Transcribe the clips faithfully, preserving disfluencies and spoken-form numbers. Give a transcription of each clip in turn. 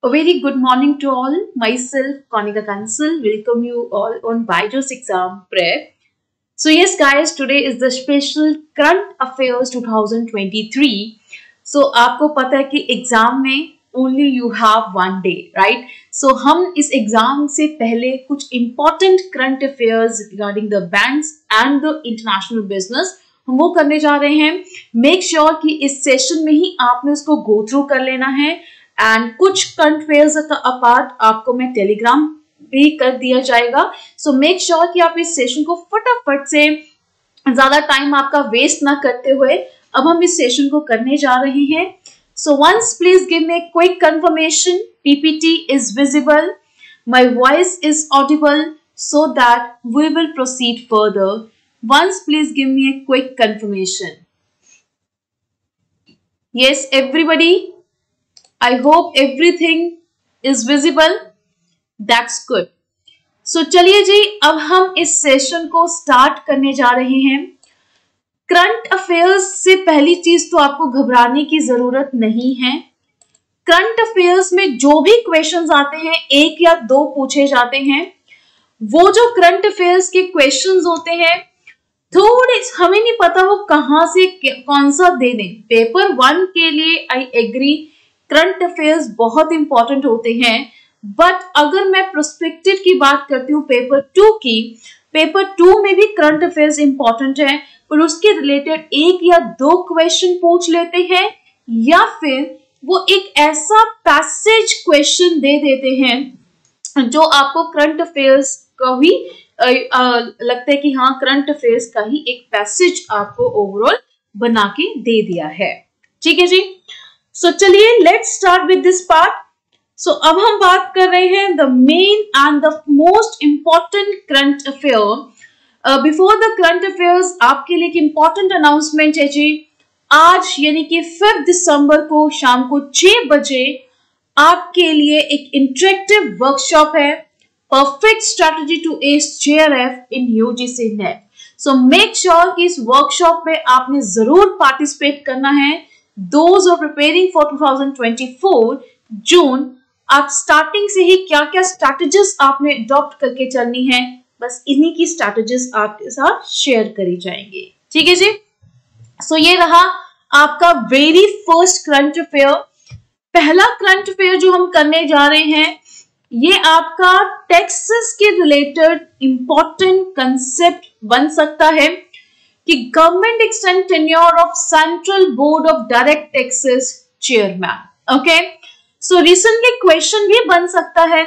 A very good morning to all. Myself, Konika Kansal, welcome you all on Byju's exam prep. So yes guys, today is the special current affairs twenty twenty-three. So आपको पता है कि exam में only you have one day, right? So हम इस exam से पहले कुछ important current affairs regarding the banks and the international business हम वो करने जा रहे हैं. Make sure कि इस सेशन में ही आपने उसको go through कर लेना है. एंड कुछ करंट अफेयर्स का अपार्ट आपको मैं टेलीग्राम भी कर दिया जाएगा. सो मेक श्योर कि आप इस सेशन को फटाफट से ज्यादा टाइम आपका वेस्ट ना करते हुए अब हम इस सेशन को करने जा रहे हैं. So once please give me quick confirmation PPT is visible, my voice is audible so that we will proceed further. Once please give me a quick confirmation. Yes everybody, I hope everything is visible. That's good. So चलिए जी, अब हम इस session को start करने जा रहे हैं. Current affairs से पहली चीज तो आपको घबराने की जरूरत नहीं है. करंट अफेयर्स में जो भी क्वेश्चंस आते हैं एक या दो पूछे जाते हैं. वो जो करंट अफेयर्स के क्वेश्चंस होते हैं थोड़े हमें नहीं पता वो कहां से कौन सा दे दें. पेपर वन के लिए आई एग्री करंट अफेयर्स बहुत इंपॉर्टेंट होते हैं, बट अगर मैं प्रोस्पेक्टिव की बात करती हूँ पेपर टू की, पेपर टू में भी करंट अफेयर्स इंपॉर्टेंट है, पर उसके रिलेटेड एक या दो क्वेश्चन पूछ लेते हैं या फिर वो एक ऐसा पैसेज क्वेश्चन दे देते हैं जो आपको करंट अफेयर्स का भी आ, आ, लगता है कि हाँ करंट अफेयर्स का ही एक पैसेज आपको ओवरऑल बना के दे दिया है. ठीक है जी. सो so, चलिए let's start with this part. So अब हम बात कर रहे हैं the main and the most important current affair. Before the current affairs आपके लिए एक इंपॉर्टेंट अनाउंसमेंट है जी. आज यानी कि फिफ्थ दिसंबर को शाम को छह बजे आपके लिए एक इंटरेक्टिव वर्कशॉप है, perfect strategy to ace JRF in UGC NET. So make sure कि इस वर्कशॉप में आपने जरूर पार्टिसिपेट करना है. Those are preparing for twenty twenty-four जून, आप स्टार्टिंग से ही क्या क्या स्ट्रैटेजीज आपने अडॉप्ट करके चलनी है, बस इन्हीं की स्ट्रैटेजीज आपके साथ शेयर करी जाएंगे. ठीक है जी. सो so, ये रहा आपका वेरी फर्स्ट करंट अफेयर. पहला करंट अफेयर जो हम करने जा रहे हैं ये आपका टैक्सेस के रिलेटेड इंपॉर्टेंट कंसेप्ट बन सकता है कि government extend tenure of central board of direct taxes chairman. Okay, so recently question भी बन सकता है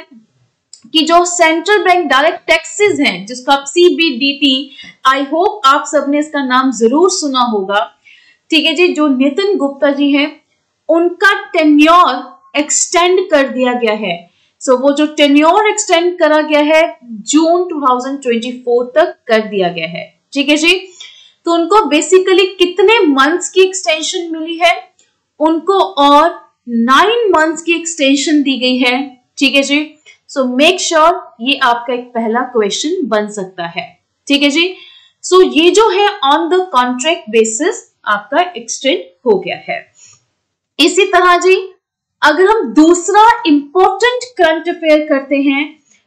कि जो सेंट्रल बैंक डायरेक्ट टैक्सेस हैं जिसको आप सीबीडीटी, आई होप आप सबने इसका नाम जरूर सुना होगा. ठीक है जी. जो नितिन गुप्ता जी हैं उनका टेन्योर एक्सटेंड कर दिया गया है. सो so, वो जो टेन्योर एक्सटेंड करा गया है जून ट्वेंटी ट्वेंटी फोर तक कर दिया गया है. ठीक है जी. तो उनको बेसिकली कितने मंथ्स की एक्सटेंशन मिली है, उनको और नाइन मंथ्स की एक्सटेंशन दी गई है. ठीक है जी. सो मेक श्योर ये आपका एक पहला क्वेश्चन बन सकता है. ठीक है जी. सो so, ये जो है ऑन द कॉन्ट्रैक्ट बेसिस आपका एक्सटेंड हो गया है. इसी तरह जी अगर हम दूसरा इंपॉर्टेंट करंट अफेयर करते हैं,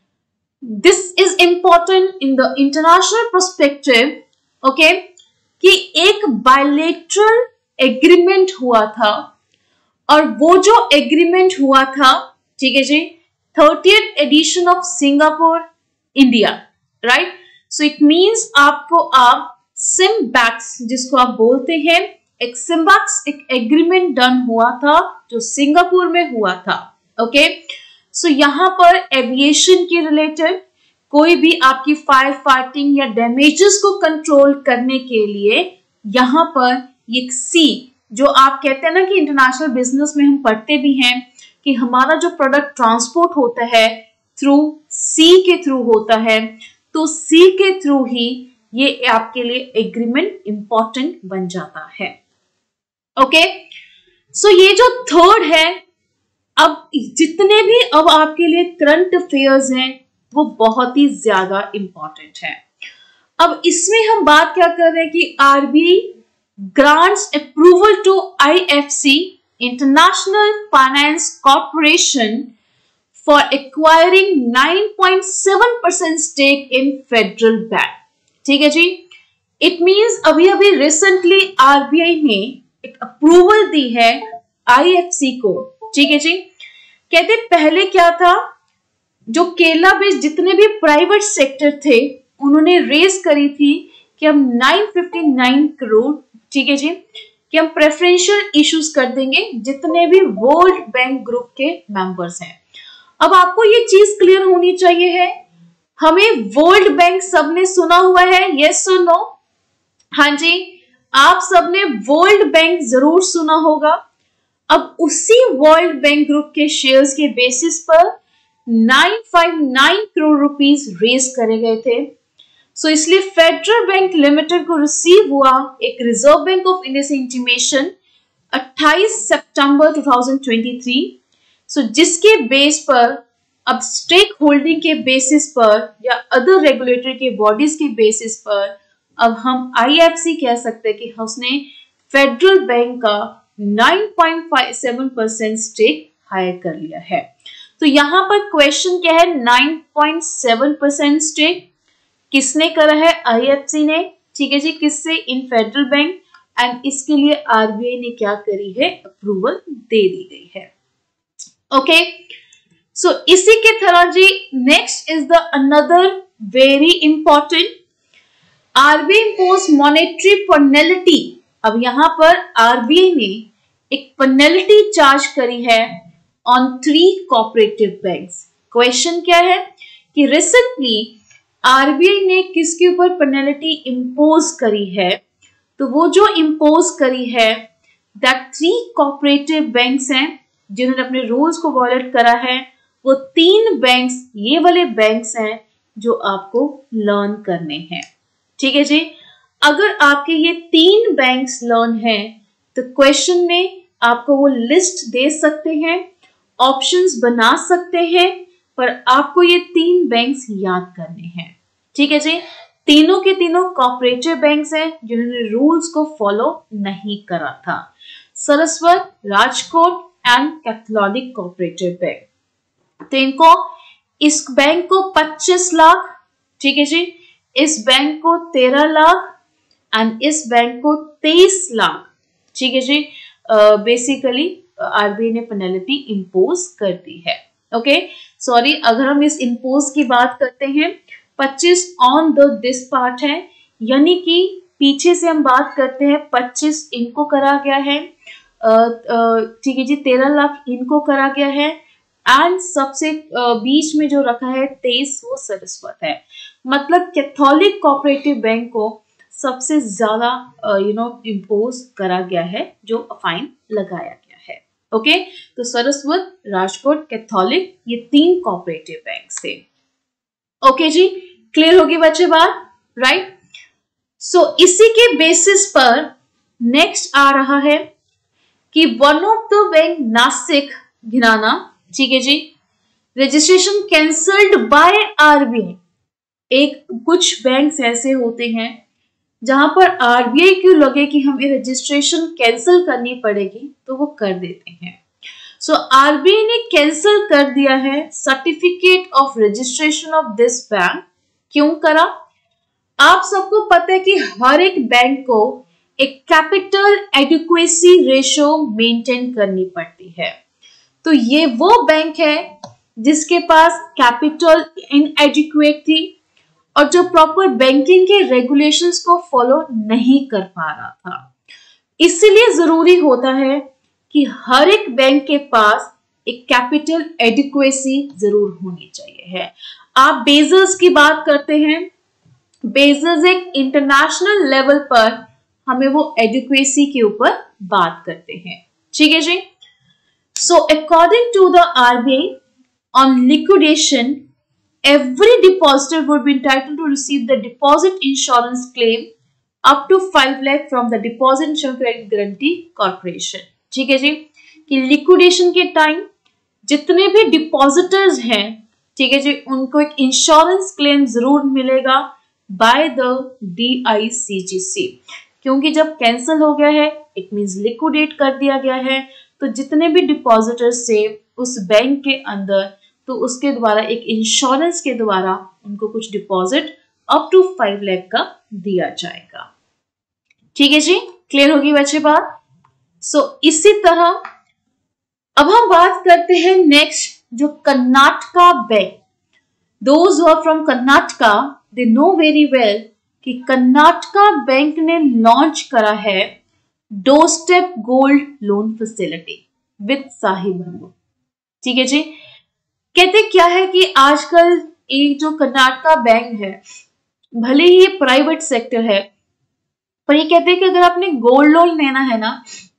this is important in the international perspective. Okay, कि एक बायलैटरल एग्रीमेंट हुआ था और वो जो एग्रीमेंट हुआ था, ठीक है जी, thirtieth edition of Singapore India, right. So it means आपको आप सिम्बैक्स जिसको आप बोलते हैं, एक सिम्बैक्स एक एग्रीमेंट डन हुआ था जो सिंगापुर में हुआ था. ओके, सो यहां पर एविएशन के रिलेटेड कोई भी आपकी फायर फाइटिंग या डैमेजेस को कंट्रोल करने के लिए यहाँ पर ये सी जो आप कहते हैं ना कि इंटरनेशनल बिजनेस में हम पढ़ते भी हैं कि हमारा जो प्रोडक्ट ट्रांसपोर्ट होता है थ्रू सी के थ्रू होता है, तो सी के थ्रू ही ये आपके लिए एग्रीमेंट इंपॉर्टेंट बन जाता है. ओके, सो ये जो थर्ड है, अब जितने भी अब आपके लिए करंट अफेयर्स हैं वो बहुत ही ज्यादा इंपॉर्टेंट है. अब इसमें हम बात क्या कर रहे हैं कि RBI grants approval to IFC international finance corporation for acquiring nine point seven percent stake in Federal Bank. ठीक है जी, इट मीन्स अभी अभी रिसेंटली आरबीआई ने एक अप्रूवल दी है आईएफसी को। ठीक है जी, कहते पहले क्या था, जो केरला बेस्ड जितने भी प्राइवेट सेक्टर थे उन्होंने रेज करी थी कि हम नौ सौ उनसठ करोड़, ठीक है जी, कि हम प्रेफरेंशियल इश्यूज कर देंगे जितने भी वर्ल्ड बैंक ग्रुप के मेंबर्स हैं। अब आपको ये चीज क्लियर होनी चाहिए है, हमें वर्ल्ड बैंक सबने सुना हुआ है, यस और नो? हाँ जी, आप सबने वर्ल्ड बैंक जरूर सुना होगा। अब उसी वर्ल्ड बैंक ग्रुप के शेयर्स के बेसिस पर नौ सौ उनसठ करोड़ रुपीस रेज करे गए थे। सो so, इसलिए फेडरल बैंक लिमिटेड को रिसीव हुआ एक रिजर्व बैंक ऑफ इंडिया से इंटीमेशन अट्ठाईस सितंबर दो हज़ार तेईस। सो so, जिसके बेस पर अब स्टेक होल्डिंग के बेसिस पर या अदर रेगुलेटरी के बॉडीज के बेसिस पर अब हम आईएफसी कह सकते हैं कि उसने फेडरल बैंक का नौ पॉइंट पाँच सात परसेंट स्टेक हायर कर लिया है। तो यहां पर क्वेश्चन क्या है, नौ पॉइंट सात परसेंट स्टेक किसने करा है? आईएफसी ने। ठीक है जी, किससे? इन फेडरल बैंक। एंड इसके लिए आरबीआई ने क्या करी है? अप्रूवल दे दी गई है। ओके, सो इसी के तरह जी next is the another very important, RBI impose monetary penalty. अब यहां पर आरबीआई ने एक पेनल्टी चार्ज करी है on three cooperative banks. Question क्या है कि रिसेंटली आरबीआई ने किसके ऊपर पेनल्टी इम्पोज करी है? तो वो जो इम्पोज करी है दैट थ्री कोऑपरेटिव बैंक्स हैं जिन्होंने अपने रूल्स को वॉयलेट करा है। वो तीन बैंक्स ये वाले बैंक्स हैं जो आपको लर्न करने हैं। ठीक है जी, अगर आपके ये तीन बैंक्स लर्न हैं तो क्वेश्चन में आपको वो लिस्ट दे सकते हैं, ऑप्शंस बना सकते हैं, पर आपको ये तीन बैंक्स याद करने हैं। ठीक है जी, तीनों के तीनों कोऑपरेटिव बैंक्स हैं जिन्होंने रूल्स को फॉलो नहीं करा था, Saraswat, Rajkot and Catholic cooperative bank. तो इनको, इस बैंक को पच्चीस लाख, ठीक है जी, इस बैंक को तेरह लाख एंड इस बैंक को तेईस लाख, ठीक है जी, बेसिकली आरबीआई ने पेनल्टी इंपोज कर दी है। ओके, सॉरी, अगर हम इस इंपोज की बात करते हैं, पच्चीस ऑन द दिस पार्ट है, यानी कि पीछे से हम बात करते हैं पच्चीस इनको करा गया है, ठीक है जी, तेरह लाख इनको करा गया है एंड सबसे बीच में जो रखा है तेईस वो सरस्वत है। मतलब कैथोलिक कोऑपरेटिव बैंक को सबसे ज्यादा यू नो इम्पोज करा गया है, जो फाइन लगाया गया है। ओके, तो सरस्वत, राजकोट, कैथोलिक, ये तीन कोऑपरेटिव बैंक थे। ओके जी, क्लियर होगी बच्चे बात, राइट? सो इसी के बेसिस पर नेक्स्ट आ रहा है कि one of the bank Nashik घिराना, ठीक है जी, रजिस्ट्रेशन कैंसल्ड बाय आरबीआई। एक कुछ बैंक्स ऐसे होते हैं जहां पर आरबीआई क्यों लगे कि हमें रजिस्ट्रेशन कैंसिल करनी पड़ेगी तो वो कर देते हैं। सो आरबीआई ने कैंसिल कर दिया है certificate of registration of this bank. क्यों करा? आप सबको पता है कि हर एक बैंक को एक कैपिटल एडिक्वेसी रेशियो मेंटेन करनी पड़ती है। तो ये वो बैंक है जिसके पास कैपिटल इनएडिक्वेट थी और जो प्रॉपर बैंकिंग के रेगुलेशंस को फॉलो नहीं कर पा रहा था। इसलिए जरूरी होता है कि हर एक बैंक के पास एक कैपिटल एडिक्वेसी जरूर होनी चाहिए है। आप बेजल्स की बात करते हैं, बेजल्स एक इंटरनेशनल लेवल पर हमें वो एडिक्वेसी के ऊपर बात करते हैं। ठीक है जी, so according to the RBI on liquidation, every depositor would be entitled to receive the deposit insurance claim up to five lakh from the Deposit Insurance Credit Guarantee Corporation। ठीक है जी, कि लिक्विडेशन के टाइम जितने भी depositors हैं, ठीक है जी, उनको एक इंश्योरेंस क्लेम जरूर मिलेगा बाय द डीआईसीजीसी, क्योंकि जब कैंसिल हो गया है इट मींस लिक्विडेट कर दिया गया है, तो जितने भी डिपॉजिटर्स से उस बैंक के अंदर तो उसके द्वारा एक इंश्योरेंस के द्वारा उनको कुछ deposit up to five lakh का दिया जाएगा। ठीक है जी, क्लियर होगी बच्चे बात। सो so, इसी तरह अब हम बात करते हैं नेक्स्ट, जो Karnataka bank. Those who are from Karnataka they know very well कि कर्नाटका बैंक ने लॉन्च करा है door step gold loan facility with Sahi Bandhu. ठीक है जी, कहते क्या है कि आजकल ये जो कर्नाटका बैंक है, भले ही ये प्राइवेट सेक्टर है, पर ये कहते हैं कि अगर आपने गोल्ड लोन लेना है ना,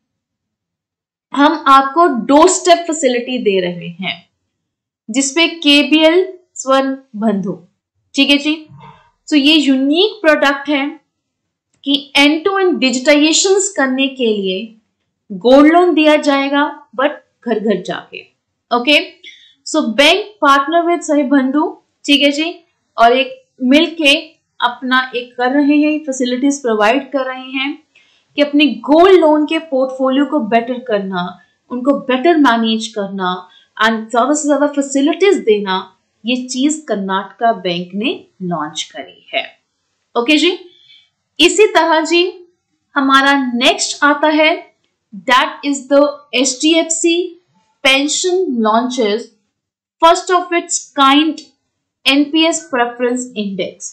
हम आपको डोर स्टेप फैसिलिटी दे रहे हैं जिसपे केबीएल स्वर्ण बंधु। ठीक है जी, तो ये यूनिक प्रोडक्ट है कि एंड टू एंड डिजिटाइजेशन करने के लिए गोल्ड लोन दिया जाएगा, बट घर घर जाके। Okay, so bank partner with Sahi Bandhu, ठीक है जी, और एक मिलके अपना एक कर रहे हैं, फैसिलिटीज प्रोवाइड कर रहे हैं कि अपने गोल्ड लोन के पोर्टफोलियो को बेटर करना, उनको बेटर मैनेज करना एंड ज्यादा से ज्यादा फैसिलिटीज देना, ये चीज कर्नाटका बैंक ने लॉन्च करी है। ओके जी, इसी तरह जी हमारा नेक्स्ट आता है, that is the H D F C pension launches first of its kind N P S preference index.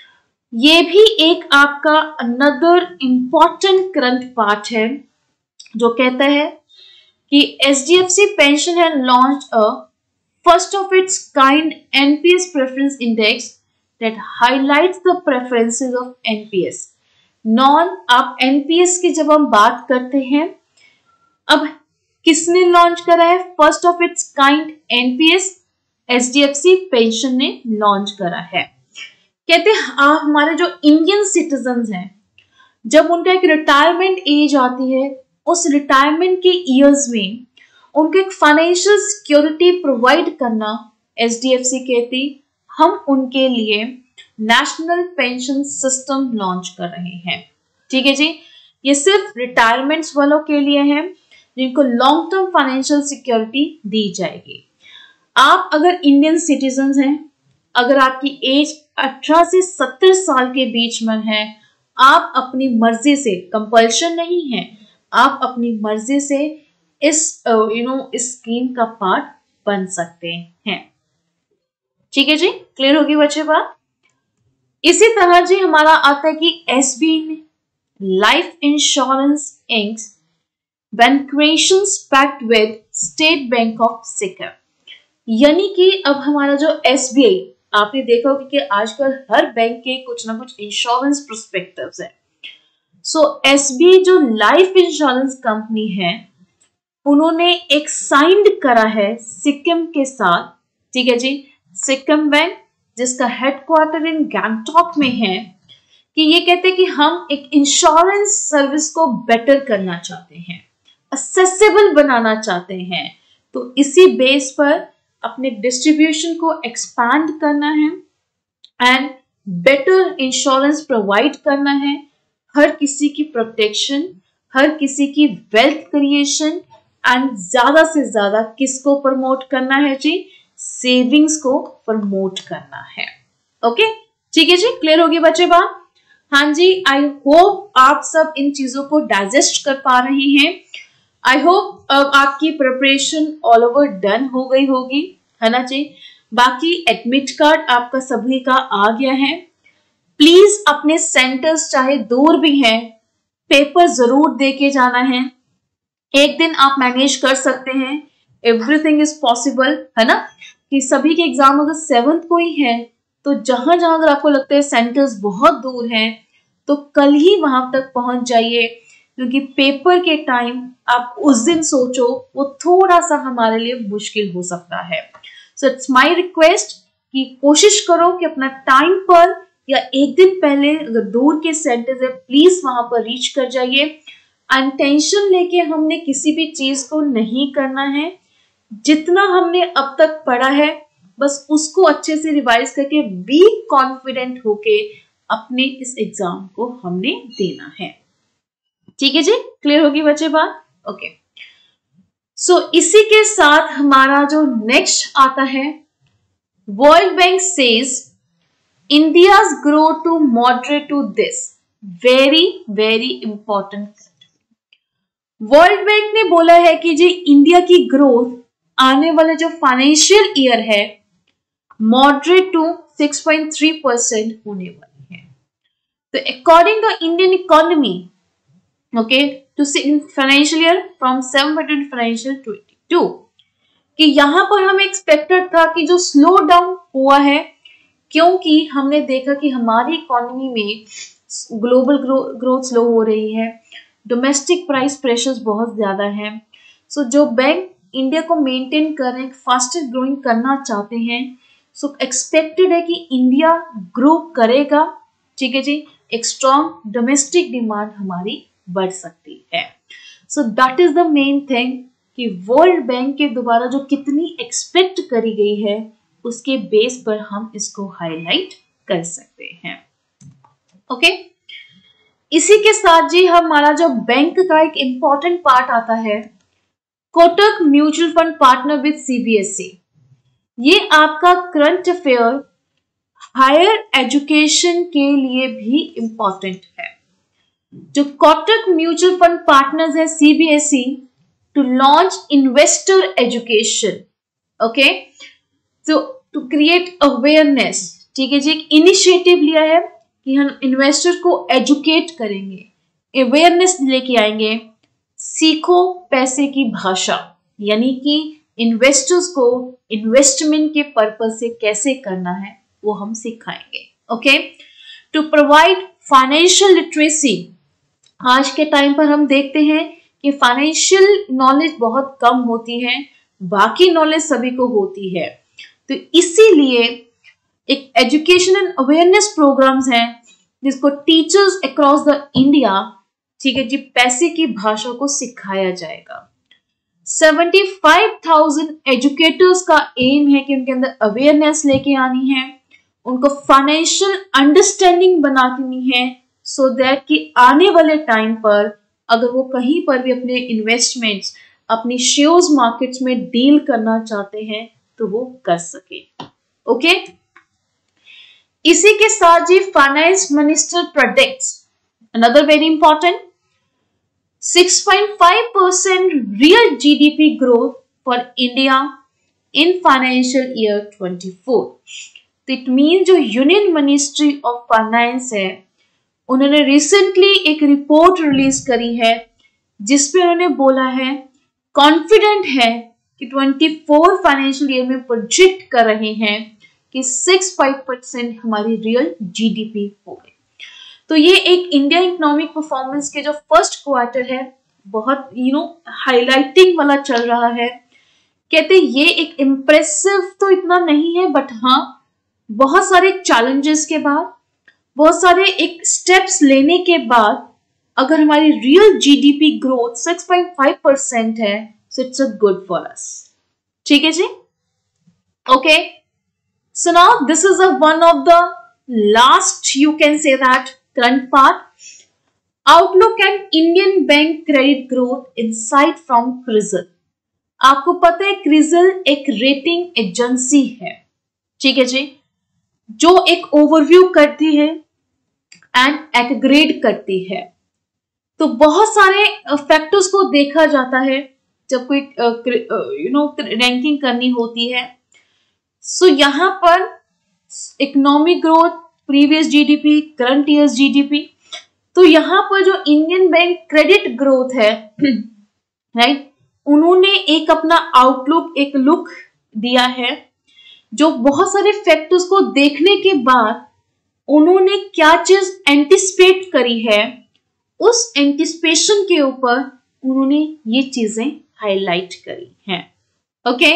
ये भी एक आपका अनदर इंपॉर्टेंट करंट पार्ट है, जो कहता है कि H D F C pension है launch a first of its kind N P S preference index that highlights the preferences of N P S. नॉन आप N P S की जब हम बात करते हैं, अब किसने लॉन्च करा है? First of its kind N P S H D F C pension ने लॉन्च करा है। कहते हैं आप हमारे जो इंडियन सिटीजन्स हैं, जब उनका एक रिटायरमेंट एज आती है, उस रिटायरमेंट के ईयर्स में उनको एक फाइनेंशियल सिक्योरिटी प्रोवाइड करना, एच डी एफ सी कहती हम उनके लिए नेशनल पेंशन सिस्टम लॉन्च कर रहे हैं। ठीक है जी, ये सिर्फ रिटायरमेंट्स वालों के लिए है जिनको लॉन्ग टर्म फाइनेंशियल सिक्योरिटी दी जाएगी। आप अगर इंडियन सिटीजन हैं, अगर आपकी एज अठारह से सत्तर साल के बीच में है, आप अपनी मर्जी से, कंपल्शन नहीं है, आप अपनी मर्जी से इस यू नो इस स्कीम का पार्ट बन सकते हैं। ठीक है जी, क्लियर होगी बच्चे बात। इसी तरह जी हमारा आता है कि एस बी आई ने life insurance inks bancassurance pact with state bank of Sikkim, यानी कि अब हमारा जो एस बी आई, आपने देखा होगा कि आजकल हर बैंक के कुछ ना कुछ इंश्योरेंस प्रोस्पेक्टिव्स है। सो एस बी आई जो लाइफ इंश्योरेंस कंपनी है, उन्होंने एक साइंड करा है सिक्किम के साथ। ठीक है जी, सिक्किम बैंक जिसका हेडक्वार्टर इन गैंगटॉक में है, कि ये कहते हैं कि हम एक इंश्योरेंस सर्विस को बेटर करना चाहते हैं, एक्सेसिबल बनाना चाहते हैं, तो इसी बेस पर अपने डिस्ट्रीब्यूशन को एक्सपैंड करना है एंड बेटर इंश्योरेंस प्रोवाइड करना है, हर किसी की प्रोटेक्शन, हर किसी की वेल्थ क्रिएशन एंड ज्यादा से ज्यादा किसको प्रमोट करना है जी? सेविंग्स को प्रमोट करना है। ओके, ठीक है जी, क्लियर होगी बच्चे बात। हाँ जी, आई होप आप सब इन चीजों को डाइजेस्ट कर पा रहे हैं। आई होप अब आपकी प्रिपरेशन ऑल ओवर डन हो गई होगी, है ना जी। बाकी एडमिट कार्ड आपका सभी का आ गया है। प्लीज अपने सेंटर्स चाहे दूर भी हैं, पेपर जरूर दे के जाना है। एक दिन आप मैनेज कर सकते हैं, एवरीथिंग इज पॉसिबल, है ना। कि सभी के एग्जाम अगर सेवंथ को ही है, तो जहां जहां अगर आपको लगता है सेंटर्स बहुत दूर हैं, तो कल ही वहां तक पहुंच जाइए, क्योंकि पेपर के टाइम आप उस दिन सोचो वो थोड़ा सा हमारे लिए मुश्किल हो सकता है। सो इट्स माय रिक्वेस्ट कि कोशिश करो कि अपना टाइम पर या एक दिन पहले अगर दूर के सेंटर्स है, प्लीज वहां पर रीच कर जाइए। एंड टेंशन लेके हमने किसी भी चीज को नहीं करना है। जितना हमने अब तक पढ़ा है, बस उसको अच्छे से रिवाइज करके बी कॉन्फिडेंट होके अपने इस एग्जाम को हमने देना है। ठीक है जी, क्लियर होगी बच्चे बात। ओके, सो so, इसी के साथ हमारा जो नेक्स्ट आता है, world bank says India's grow to moderate to this, very very important. World bank ने बोला है कि जी इंडिया की ग्रोथ आने वाले जो फाइनेंशियल ईयर है moderate to six point three percent होने वाली है। तो according to Indian economy, okay, to financial year from seven point financial twenty two, कि यहां पर हमें एक्सपेक्टेड था कि जो स्लो डाउन हुआ है, क्योंकि हमने देखा कि हमारी इकोनॉमी में ग्लोबल ग्रोथ स्लो हो रही है, डोमेस्टिक प्राइस प्रेशर्स बहुत ज्यादा हैं। सो so, जो बैंक इंडिया को मेंटेन कर रहे हैं, फास्टेस्ट ग्रोइंग करना चाहते हैं, सो so, एक्सपेक्टेड है कि इंडिया ग्रो करेगा, ठीक है जी, एक स्ट्रॉन्ग डोमेस्टिक डिमांड हमारी बढ़ सकती है। So that is the main thing कि वर्ल्ड बैंक के द्वारा जो कितनी एक्सपेक्ट करी गई है उसके बेस पर हम इसको हाईलाइट कर सकते हैं। Okay okay? इसी के साथ जी हमारा जो बैंक का एक इंपॉर्टेंट पार्ट आता है, Kotak mutual fund partner with CBSE. ये आपका करंट अफेयर हायर एजुकेशन के लिए भी इंपॉर्टेंट है। जो कोटक म्यूचुअल फंड पार्टनर्स है CBSE to launch investor education, okay, तो टू क्रिएट अवेयरनेस, ठीक है जी, एक इनिशिएटिव लिया है कि हम इन्वेस्टर को एजुकेट करेंगे, अवेयरनेस लेके आएंगे, सीखो पैसे की भाषा, यानी कि इन्वेस्टर्स को इन्वेस्टमेंट के पर्पस से कैसे करना है वो हम सिखाएंगे। Okay, to provide financial literacy. आज के टाइम पर हम देखते हैं कि फाइनेंशियल नॉलेज बहुत कम होती है, बाकी नॉलेज सभी को होती है, तो इसीलिए एक एजुकेशन एंड अवेयरनेस प्रोग्राम्स हैं जिसको टीचर्स अक्रॉस द इंडिया, ठीक है जी, पैसे की भाषा को सिखाया जाएगा। पचहत्तर हज़ार एजुकेटर्स का एम है कि उनके अंदर अवेयरनेस लेके आनी है, उनको फाइनेंशियल अंडरस्टैंडिंग बनानी है, सो दैट कि आने वाले टाइम पर अगर वो कहीं पर भी अपने इन्वेस्टमेंट्स, अपनी शेयर्स मार्केट्स में डील करना चाहते हैं तो वो कर सके। ओके, इसी के साथ जी finance minister predicts another very important six point five percent real GDP growth for India in financial year twenty four. तो इट मीन जो यूनियन मिनिस्ट्री ऑफ फाइनेंस है उन्होंने रिसेंटली एक रिपोर्ट रिलीज करी है जिसपे उन्होंने बोला है, कॉन्फिडेंट है कि ट्वेंटी फोर फाइनेंशियल ईयर में प्रोजेक्ट कर रहे हैं कि सिक्स पॉइंट फाइव परसेंट हमारी रियल जीडीपी होगी। तो ये एक इंडिया इकोनॉमिक परफॉर्मेंस के जो फर्स्ट क्वार्टर है बहुत यू नो हाईलाइटिंग वाला चल रहा है। कहते ये एक इम्प्रेसिव तो इतना नहीं है, बट हाँ बहुत सारे चैलेंजेस के बाद, बहुत सारे एक स्टेप्स लेने के बाद अगर हमारी real GDP growth six point five percent है, so it's a good for us. ठीक है जी, okay. So now this is a one of the last, you can say that, current part, outlook and Indian bank credit growth insight from CRISIL. आपको पता है क्रिजल एक rating agency है, ठीक है जी, जो एक ओवरव्यू करती है एंड एग्रेड करती है। तो बहुत सारे फैक्टर्स को देखा जाता है जब कोई यू नो रैंकिंग करनी होती है। सो so, यहाँ पर economic growth, previous GDP, current years GDP, तो यहाँ पर जो इंडियन बैंक क्रेडिट ग्रोथ है राइट, उन्होंने एक अपना आउटलुक, एक लुक दिया है जो बहुत सारे फैक्टर्स को देखने के बाद उन्होंने क्या चीज एंटिसिपेट करी है, उस एंटिसिपेशन के ऊपर उन्होंने ये चीजें हाईलाइट करी हैं। ओके,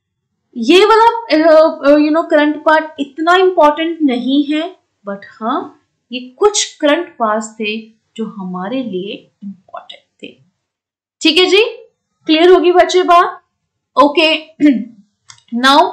ये वाला यू नो करंट पार्ट इतना इंपॉर्टेंट नहीं है, बट हाँ ये कुछ करंट पार्ट्स थे जो हमारे लिए इंपॉर्टेंट थे। ठीक है जी, क्लियर होगी बच्चे बात? ओके, नाउ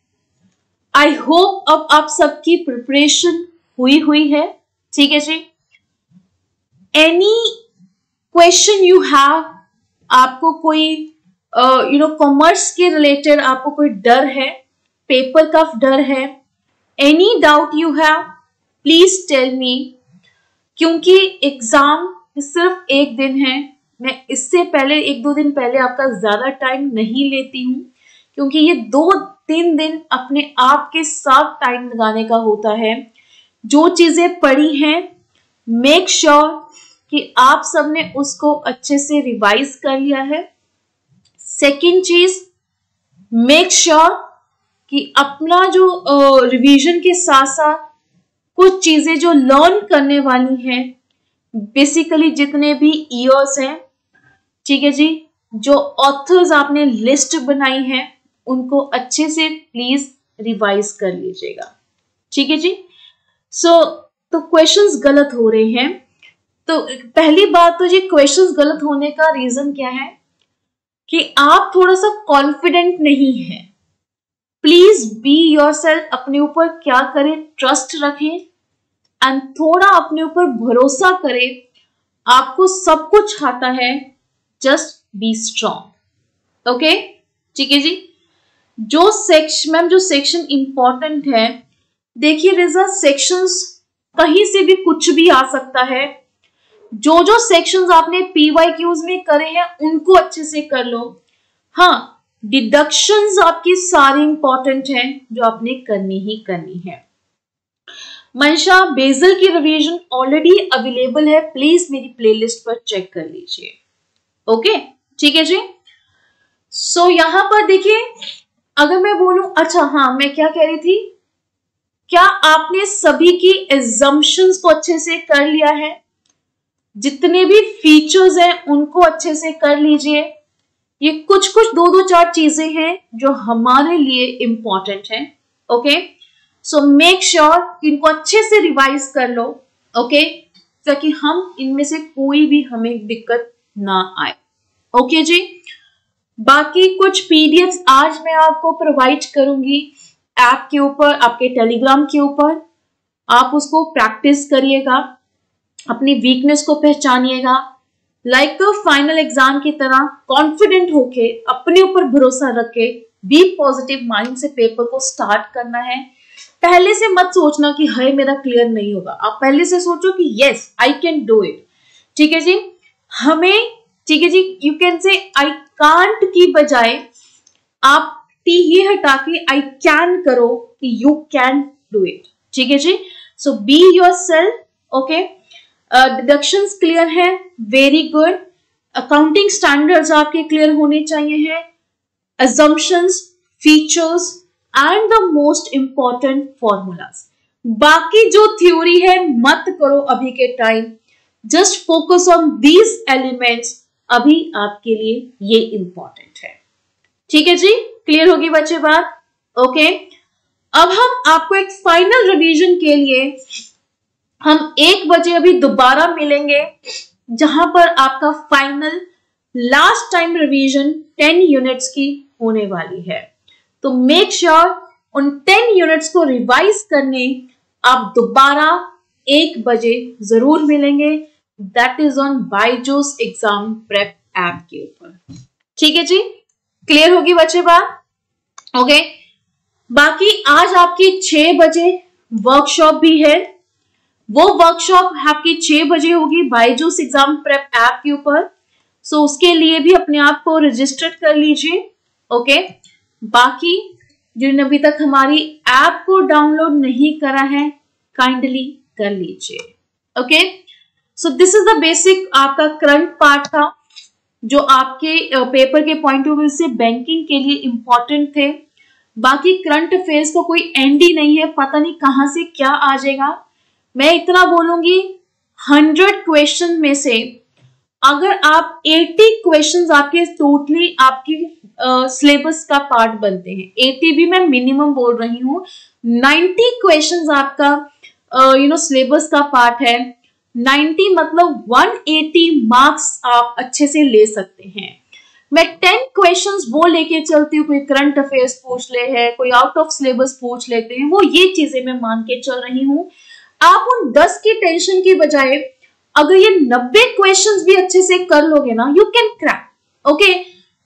आई होप अब आप सबकी प्रिपरेशन हुई हुई है। ठीक है जी, एनी क्वेश्चन यू हैव, आपको कोई यू नो कॉमर्स के रिलेटेड आपको कोई डर है, पेपर का डर है, any doubt you have, please tell me, क्योंकि एग्जाम सिर्फ एक दिन है। मैं इससे पहले एक दो दिन पहले आपका ज्यादा टाइम नहीं लेती हूँ, क्योंकि ये दो तीन दिन अपने आप के साथ टाइम लगाने का होता है। जो चीजें पढ़ी हैं मेक श्योर कि आप सबने उसको अच्छे से रिवाइज कर लिया है। सेकंड चीज, मेक श्योर कि अपना जो रिवीजन के साथ साथ कुछ चीजें जो लर्न करने वाली हैं, बेसिकली जितने भी ईयर्स हैं, ठीक है जी, जो ऑथर्स आपने लिस्ट बनाई है उनको अच्छे से प्लीज रिवाइज कर लीजिएगा, ठीक है जी। सो so, तो क्वेश्चंस गलत हो रहे हैं। तो पहली बात तो जी, क्वेश्चंस गलत होने का रीजन क्या है कि आप थोड़ा सा कॉन्फिडेंट नहीं है। प्लीज बी योरसेल्फ, अपने ऊपर क्या करें, ट्रस्ट रखें एंड थोड़ा अपने ऊपर भरोसा करें। आपको सब कुछ आता है, जस्ट बी स्ट्रॉन्ग, ओके, ठीक है जी। जो सेक्शन मैम जो सेक्शन इंपॉर्टेंट है, देखिए रिजल्ट सेक्शंस कहीं से भी कुछ भी आ सकता है। जो जो सेक्शंस आपने पीवाईक्यूज में करे हैं उनको अच्छे से कर लो। हाँ, डिडक्शंस आपकी सारी इंपॉर्टेंट हैं जो आपने करनी ही करनी है। मंशा, बेजल की रिवीजन ऑलरेडी अवेलेबल है, प्लीज मेरी प्लेलिस्ट पर चेक कर लीजिए, ओके, ठीक है जी। सो so, यहां पर देखिए, अगर मैं बोलूं, अच्छा हाँ, मैं क्या कह रही थी, क्या आपने सभी की एजम्पशंस को अच्छे से कर लिया है? जितने भी फीचर्स हैं उनको अच्छे से कर लीजिए। ये कुछ कुछ दो दो चार चीजें हैं जो हमारे लिए इंपॉर्टेंट हैं, ओके। सो मेक श्योर इनको अच्छे से रिवाइज कर लो, ओके, ताकि हम इनमें से कोई भी हमें दिक्कत ना आए, ओके जी। बाकी कुछ पीडीएफ्स आज मैं आपको प्रोवाइड करूंगी ऐप के ऊपर, आपके टेलीग्राम के ऊपर। आप उसको प्रैक्टिस करिएगा, अपनी वीकनेस को पहचानिएगा, लाइक फाइनल एग्जाम की तरह कॉन्फिडेंट होके, अपने ऊपर भरोसा रख के, बी पॉजिटिव माइंड से पेपर को स्टार्ट करना है। पहले से मत सोचना कि हाय मेरा क्लियर नहीं होगा, आप पहले से सोचो कि yes I can do it, ठीक है जी। हमें, ठीक है जी, यू कैन से आई कांट की बजाय आप टी ही हटा के आई कैन करो कि यू कैन डू इट, ठीक है जी। So be yourself, okay. Deductions clear है, वेरी गुड। अकाउंटिंग स्टैंडर्ड्स आपके क्लियर होने चाहिए हैं, assumptions, features and the most important formulas. बाकी जो थ्योरी है मत करो अभी के time, just focus on these elements, अभी आपके लिए ये इंपॉर्टेंट है, ठीक है जी। क्लियर होगी बच्चे बात, ओके। अब हम आपको एक फाइनल रिवीजन के लिए हम एक बजे अभी दोबारा मिलेंगे, जहां पर आपका final last time revision ten units की होने वाली है। तो मेक श्योर sure उन टेन यूनिट्स को रिवाइज करने आप दोबारा एक बजे जरूर मिलेंगे। That is on Byju's exam prep app के ऊपर, ठीक है जी। क्लियर होगी बच्चे बात, ओके। बाकी आज आपकी छह बजे वर्कशॉप भी है, वो वर्कशॉप आपकी छह बजे होगी बायजूस एग्जाम प्रेप ऐप के ऊपर। सो उसके लिए भी अपने आप को रजिस्टर कर लीजिए, ओके। बाकी जिन्होंने अभी तक हमारी ऐप को डाउनलोड नहीं करा है, काइंडली कर लीजिए, okay. So this is the basic आपका करंट पार्ट था, जो आपके पेपर के पॉइंट ऑफ व्यू से बैंकिंग के लिए इंपॉर्टेंट थे। बाकी करंट अफेयर्स का कोई एंड ही नहीं है, पता नहीं कहां से क्या आ जाएगा। मैं इतना बोलूंगी, हंड्रेड क्वेश्चन में से अगर आप अस्सी क्वेश्चंस आपके टोटली आपकी सिलेबस का पार्ट बनते हैं, अस्सी भी मैं मिनिमम बोल रही हूँ, नब्बे क्वेश्चंस आपका यू नो सिलेबस का पार्ट है, नब्बे मतलब एक सौ अस्सी मार्क्स आप अच्छे से ले सकते हैं। मैं टेन क्वेश्चंस वो लेके चलती हूँ, कोई करंट अफेयर्स पूछ ले है, कोई आउट ऑफ सिलेबस पूछ लेते हैं, वो ये चीजें मैं मान के चल रही हूँ। आप उन दस की टेंशन की बजाय अगर ये नब्बे क्वेश्चंस भी अच्छे से कर लोगे ना, you can crack, okay.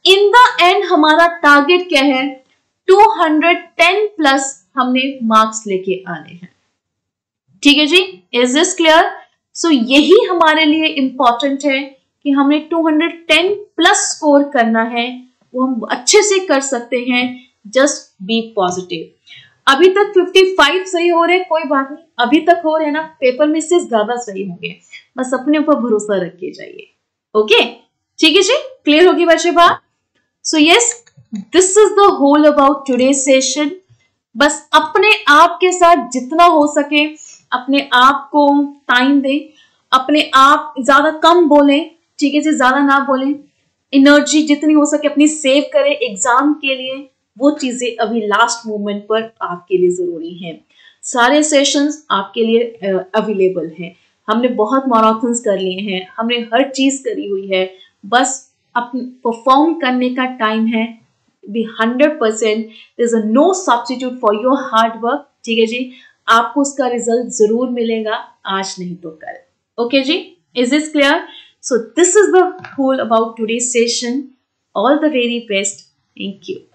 In the end हमारा टारगेट क्या है, टू हंड्रेड टेन प्लस हमने मार्क्स लेके आने हैं। ठीक है जी, इज दिस क्लियर? सो यही हमारे लिए इंपॉर्टेंट है कि हमने two hundred ten plus score करना है, वो हम अच्छे से कर सकते हैं। Just be positive. अभी तक फिफ्टी फाइव सही हो रहे, कोई बात नहीं, अभी तक हो रहे ना, पेपर में से ज्यादा सही होंगे, बस अपने ऊपर भरोसा रख के जाइए। ओके, ठीक है जी, क्लियर होगी बच्चे बात? So yes, this is the whole about today session. बस अपने आप के साथ जितना हो सके अपने आप को टाइम दें, अपने आप ज्यादा कम बोलें, ठीक है जी, ज्यादा ना बोलें, एनर्जी जितनी हो सके अपनी सेव करें एग्जाम के लिए। वो चीजें अभी लास्ट मोमेंट पर आपके लिए जरूरी हैं। सारे सेशंस आपके लिए अवेलेबल हैं। हमने बहुत मैराथन्स कर लिए हैं, हमने हर चीज करी हुई है, बस अपने परफॉर्म करने का टाइम है। Be hundred percent, there is no substitute for your hard work. ठीक है जी, आपको उसका रिजल्ट जरूर मिलेगा, आज नहीं तो कल। ओके जी, is this clear? So this is the whole about today session. All the very best, thank you.